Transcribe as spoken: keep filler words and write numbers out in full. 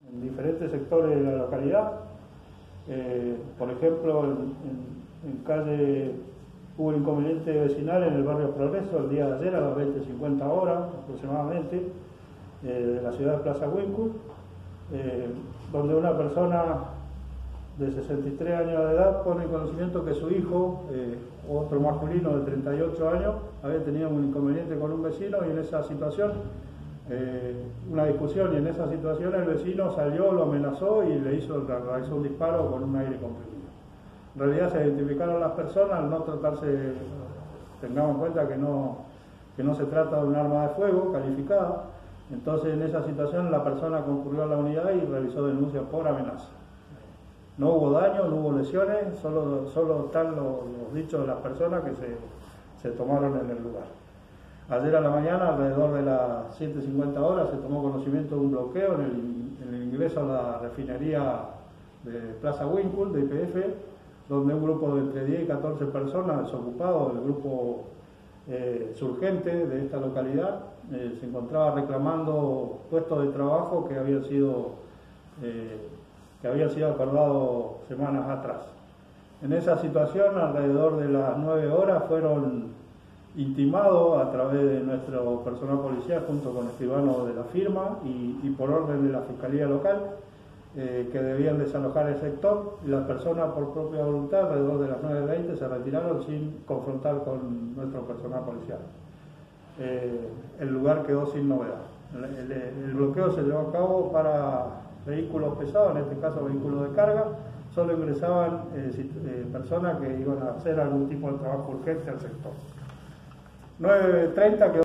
en diferentes sectores de la localidad. Eh, por ejemplo, en, en, en calle hubo un inconveniente vecinal en el barrio Progreso el día de ayer a las veinte cincuenta horas aproximadamente, eh, de la ciudad de Plaza Huíncuy, eh, donde una persona de sesenta y tres años de edad pone en conocimiento que su hijo, eh, otro masculino de treinta y ocho años, había tenido un inconveniente con un vecino y en esa situación, eh, una discusión, y en esa situación el vecino salió, lo amenazó y le hizo, realizó un disparo con un aire comprimido. En realidad se identificaron las personas, al no tratarse, tengamos en cuenta que no, que no se trata de un arma de fuego calificada. Entonces en esa situación la persona concurrió a la unidad y realizó denuncia por amenaza. No hubo daño, no hubo lesiones, solo, solo están los, los dichos de las personas que se, se tomaron en el lugar. Ayer a la mañana, alrededor de las siete cincuenta horas, se tomó conocimiento de un bloqueo en el, en el ingreso a la refinería de Plaza Huíncuy, de Y P F, donde un grupo de entre diez y catorce personas desocupados del grupo eh, surgente de esta localidad eh, se encontraba reclamando puestos de trabajo que habían sido, eh, que habían sido acordados semanas atrás. En esa situación, alrededor de las nueve horas, fueron intimados a través de nuestro personal policial junto con escribanos de la firma y, y por orden de la Fiscalía Local, Eh, que debían desalojar el sector, y las personas por propia voluntad alrededor de las nueve veinte se retiraron sin confrontar con nuestro personal policial. Eh, el lugar quedó sin novedad. El, el, el bloqueo se llevó a cabo para vehículos pesados, en este caso vehículos de carga. Solo ingresaban eh, eh, personas que iban a hacer algún tipo de trabajo urgente al sector. nueve treinta quedó